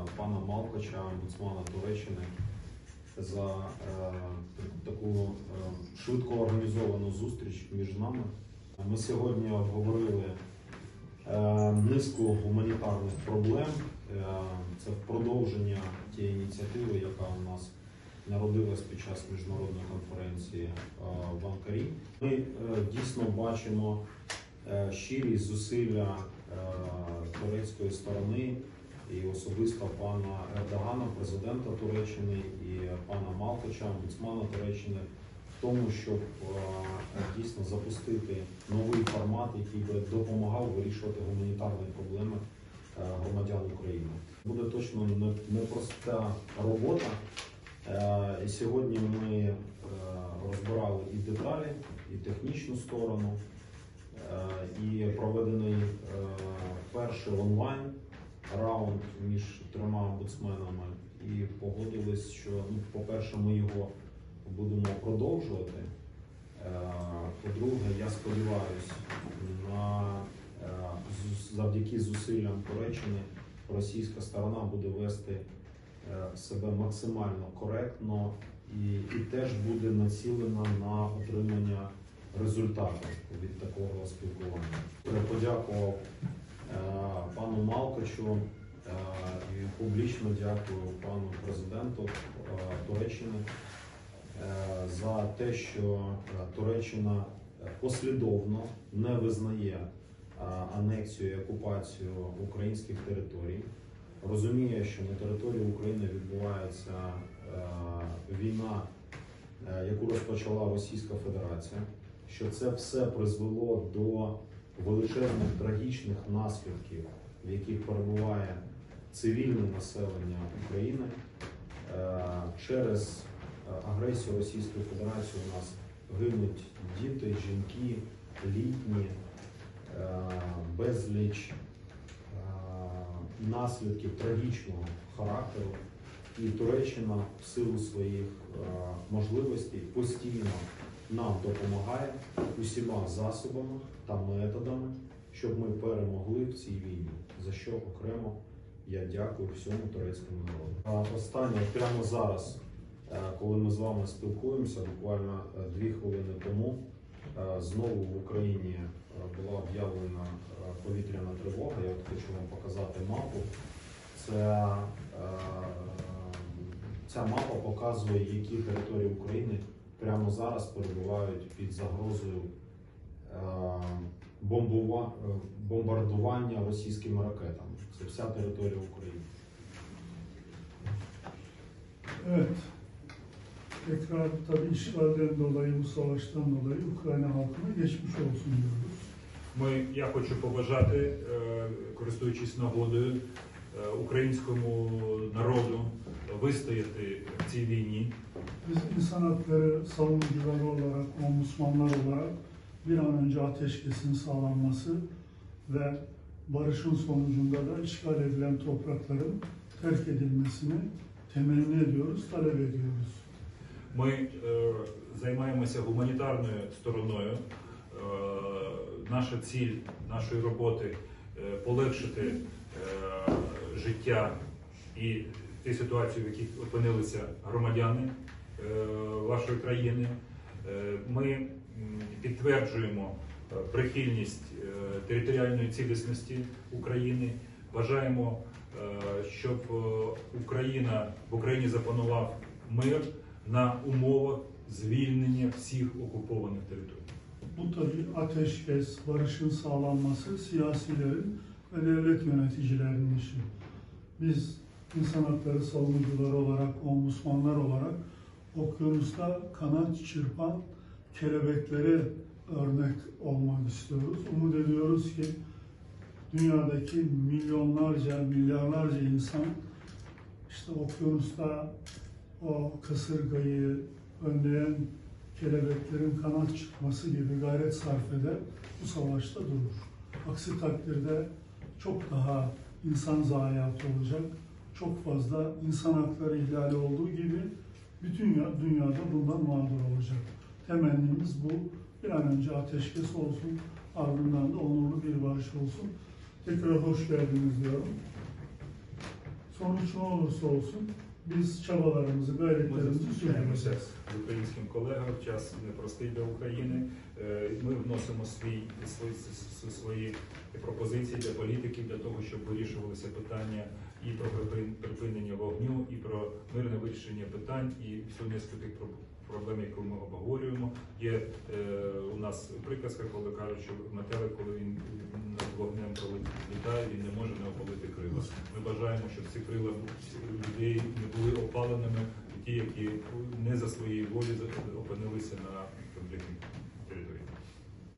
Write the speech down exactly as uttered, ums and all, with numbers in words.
пана Малкача, омбудсмана Туреччини, за е, таку е, швидко організовану зустріч між нами. Ми сьогодні обговорили е, низку гуманітарних проблем. Е, це продовження тієї ініціативи, яка у нас народилась під час міжнародної конференції е, в Анкарі. Ми е, дійсно бачимо е, щирість зусилля е, турецької сторони і особисто пана Ердогана, президента Туреччини, і пана Малкача, омбудсмана Туреччини, в тому, щоб дійсно запустити новий формат, який би допомагав вирішувати гуманітарні проблеми громадян України. Буде точно непроста робота. І сьогодні ми розбирали і деталі, і технічну сторону, і проведений перший онлайн раунд між трьома омбудсменами, і погодились, що, ну, по-перше, ми його будемо продовжувати. По-друге, я сподіваюся, на завдяки зусиллям Туреччини російська сторона буде вести себе максимально коректно і, і теж буде націлена на отримання результату від такого спілкування. Я подякував пану Малкачу і публічно дякую пану президенту Туреччини за те, що Туреччина послідовно не визнає анексію і окупацію українських територій, розуміє, що на території України відбувається війна, яку розпочала Російська Федерація, що це все призвело до величезних трагічних наслідків, в яких перебуває цивільне населення України. Через агресію Російської Федерації у нас гинуть діти, жінки, літні, безліч наслідків трагічного характеру. І Туреччина в силу своїх можливостей постійно нам допомагає усіма засобами та методами, щоб ми перемогли в цій війні, за що окремо я дякую всьому турецькому народу. Останнє, прямо зараз, коли ми з вами спілкуємося, буквально дві хвилини тому, знову в Україні була об'явлена повітряна тривога. Я от хочу вам показати мапу. Це, ця мапа показує, які території України прямо зараз перебувають під загрозою бомбардування російськими ракетами. Це вся територія України. Evet. Tekrar tabii işgalden dolayı, bu savaştan dolayı Ukrayna halkına geçmiş olsun diyoruz. Ми, я хочу побажати, користуючись нагодою, українському народу вистояти в цій війні. Biz insan hakları savunucuları olarak, ombudsmanlar olarak bir an önce ateşkesin sağlanması ve barışın sonucunda da işgal edilen toprakların terk edilmesini temenni ediyoruz, talep ediyoruz. Ми е, займаємося гуманітарною стороною. Е, наша ціль нашої роботи е, полегшити е, життя і ті ситуації, в яких опинилися громадяни е, вашої країни. Е, ми підтверджуємо прихильність е, територіальної цілісності України. Бажаємо, е, щоб Україна, в Україні запанував мир на умовах звільнення всіх окупованих територій. Bu tabii ateşkes, barışın sağlanması siyasilerin ve devlet yöneticilerinin işi. Biz insan hakları savunucuları olarak, ombudsmanlar olarak okyanusta kanat çırpan kelebeklere örnek olmak istiyoruz. Umut ediyoruz ki dünyadaki milyonlarca, milyarlarca insan işte okyanusta o kasırgayı önleyen kelebeklerin kanat çıkması gibi gayret sarf eder, bu savaşta durur. Aksi takdirde çok daha insan zayiatı olacak, çok fazla insan hakları ihlali olduğu gibi bütün dünyada bundan mağdur olacak. Temennimiz bu. Bir an önce ateşkes olsun, ardından da onurlu bir barış olsun. Tekrar hoş geldiniz diyorum. Sonuç ne olursa olsun biz çabalarımızı, Ми gayretlerimizi зустрічаємося sürdüreceğiz. з українським колегою в час непростий для України. Е, Ми вносимо свій, свої, с- свої пропозиції для політиків, для того, щоб вирішувалися питання і про припин- припинення вогню, і про мирне вирішення питань, і всю низку тих проб- проблем, які ми обговорюємо. Є е, у нас приказка, коли кажуть, що метелик, коли він над вогнем пролітає, він не може не опалити крила. Ми бажаємо, щоб ці крила людей не були опаленими, ті, які не за своєї волі опинилися на конфліктній